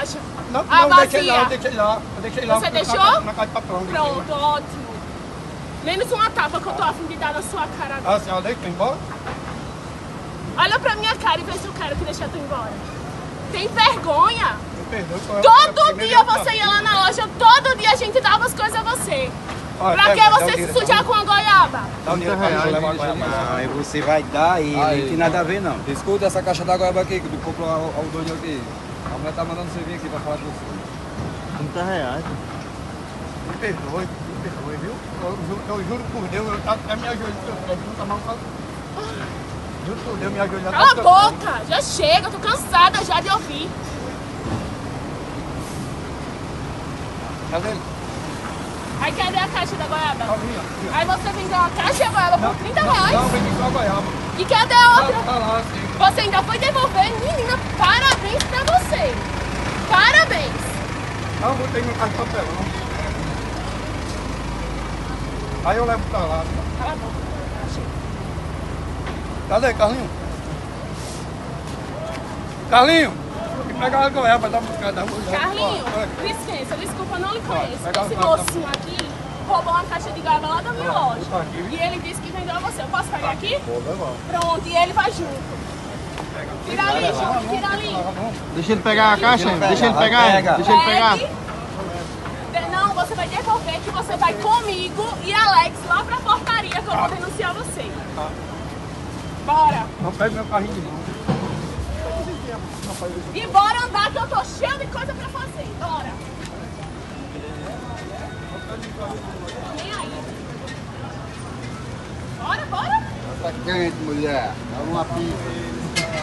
caixa? Não, A não, deixei vazia. lá, deixei lá. Eu deixei lá. Você deixou? Na caixa de papelão. Pronto, ótimo. Menos uma tapa que eu tô a fim de dar na sua cara agora. Ah, a senhora deixa eu ir embora? Olha pra minha cara e vê se eu quero que deixe tu embora. Tem vergonha? Me perdoe. Todo dia você ia lá na loja, todo dia a gente dava as coisas a você. Olha, Pra que você se sujar com a goiaba? Dá um dinheiro pra mim, eu levo a goiaba. Não, aí você vai dar e não tem nada a ver não. Escuta essa caixa da goiaba aqui, que tu comprou ao doido aqui. A mulher tá mandando você vir aqui pra falar com você. R$30. Me perdoe, viu? Eu juro por Deus, eu até me ajoelho, eu nunca mais faço. Juro por Deus, me ajoelho. Cala a boca, já chega, eu tô cansada já de ouvir. Tá vendo? Aí cadê a caixa da goiaba? Calminha, aqui, ó. Aí você vendeu uma caixa de goiaba por R$30? Não, vendi só a goiaba. E cadê a outra? Tá lá, sim. Você ainda foi devolver? Menina, parabéns pra você. Parabéns. Não, botei no caixa de papelão. Aí eu levo pra lá. Cala a boca. Cadê, Carlinho? Carlinho! E pegar a goiaba, dá uma buscada. Carlinho, licença, desculpa, eu não lhe conheço. Pega Esse a- mocinho aqui roubou uma caixa de goiaba lá da minha loja. tá aqui. E ele disse que vendeu a você. Eu posso pegar aqui? Vou levar. Pronto, e ele vai junto. Tira ali, João, tira ali. Deixa ele pegar a caixa, deixa ele pegar, deixa ele pegar. Não, você vai devolver que você vai comigo e Alex lá pra portaria que eu vou denunciar você. Bora. Não pega meu carrinho de mão. E bora andar que eu tô cheio de coisa pra fazer. Bora. Nem aí. Bora, bora. Tá quente, mulher. Dá uma pizza.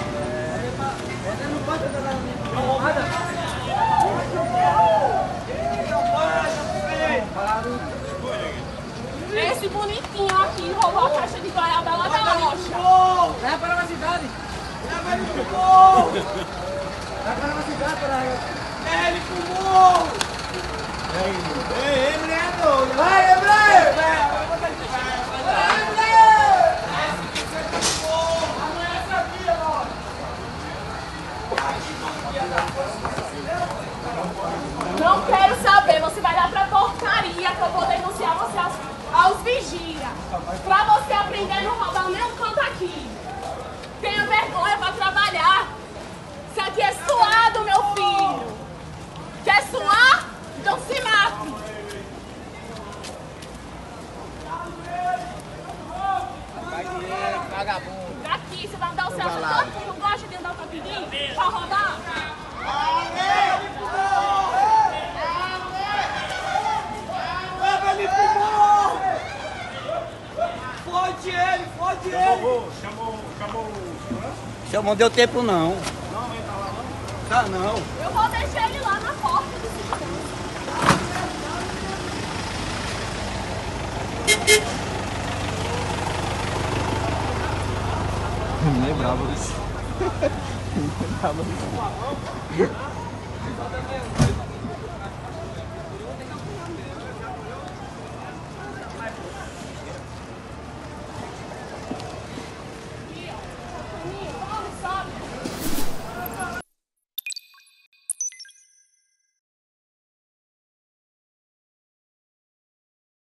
Esse bonitinho aqui roubou a caixa de goiaba lá da loja. Leva para uma cidade. Leva ele pro morro. Leva para uma cidade, para ele pro morro. Ei, mulher doida. Vai, Ebreu. Não quero saber, você vai lá pra portaria que eu vou denunciar você aos vigia. Pra você aprender a não roubar nenhum canto aqui. Tenha vergonha pra trabalhar. Isso aqui é suado, meu filho. Quer suar? Então se mate. Vagabundo. Daqui, você vai me dar o seu todo. Não gosta de andar com a pedinho? Pra roubar? Leva ele pro morro. Fode ele, fode ele. Chamou, não deu tempo não. Não, ele tá lá não? Tá não. Eu vou deixar ele lá na porta do segurança. Não lembrava disso. Não lembrava disso.